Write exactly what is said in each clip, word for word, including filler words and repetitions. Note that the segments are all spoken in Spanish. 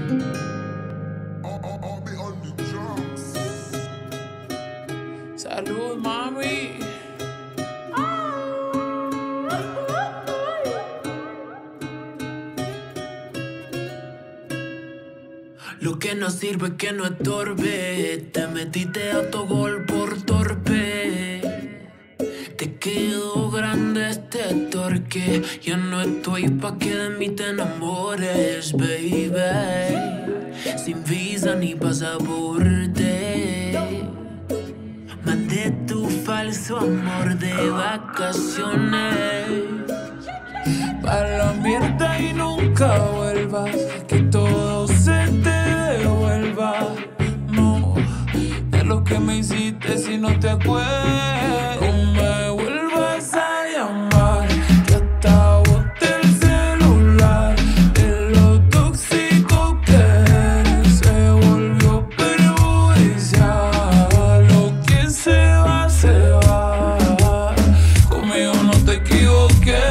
Salud, mami. Lo que no sirve que no estorbe. Te metiste autogol por torpe. Te quedó grande este torque. Yo no estoy pa' que de mí te enamores, baby. Sin visa ni pasaporte. Mandé tu falso amor de vacaciones. Pa' la mierda y nunca vuelvas. Que todo se te devuelva. No, de lo que me hiciste si no te acuerdas. No me vuelvas a llamar, que hasta boté el celular. De lo tóxico que eres se volvió perjudicial. Lo que se va, se va. Conmigo no te equivoqué.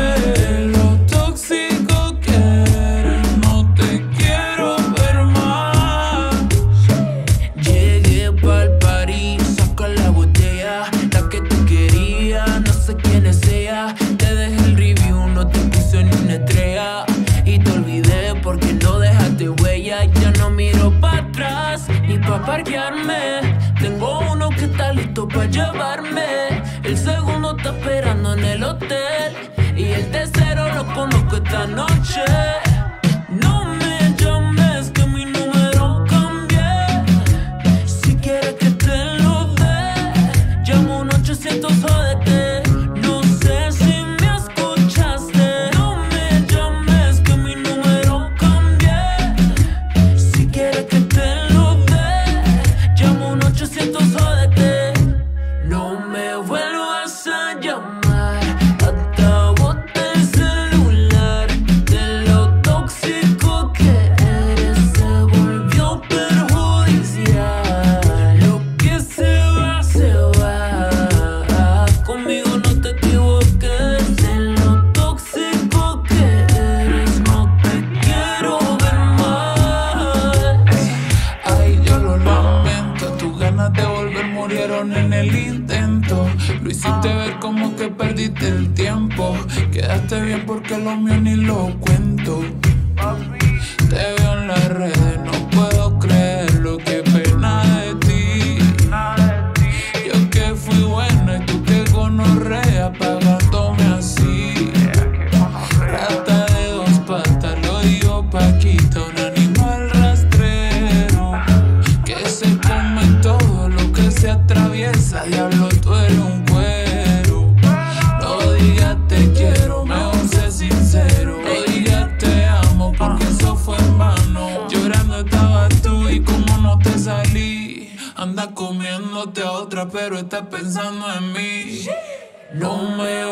Te dejé el review, no te puse ni una estrella. Y te olvidé porque no dejaste huella. Ya no miro para atrás ni pa' parquearme. Tengo uno que está listo pa' llevarme. El segundo está esperando en el hotel. Y el tercero lo conozco esta noche. No me llames que mi número cambié. Si quieres que te lo dé, llamo un ochocientos jódete. No me vuelvas a llamar, hasta boté el celular. De lo tóxico que eres se volvió perjudicial. Lo que se va, se va. Conmigo no te equivoques. De lo tóxico que eres no te quiero ver más. Ay, yo lo lamento, tus ganas de volver murieron en el intento. Lo hiciste ver como que perdiste el tiempo. Quedaste bien porque lo mío ni lo cuento. Te veo en las redes, no puedo creerlo. Qué pena de ti. Yo que fui buena y tú que gonorrea, pagándome así. Rata de dos patas, lo digo Paquita, un animal rastrero que se come todo lo que se atraviesa. Diablo, tú eres un cuero. No digas te quiero, mejor sé sincero. No digas te amo porque eso fue en vano. Llorando estabas tú y como no te salí. Andas comiéndote a otra pero estás pensando en mí. No me